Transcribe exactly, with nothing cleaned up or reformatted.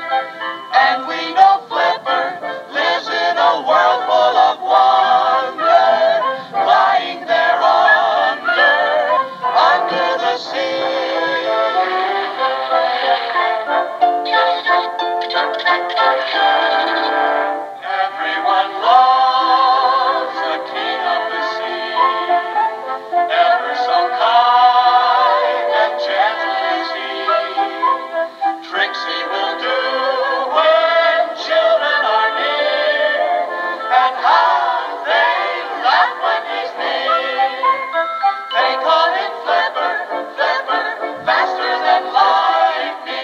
And we know Flipper lives in a world full of wonder, lying there under, under the sea.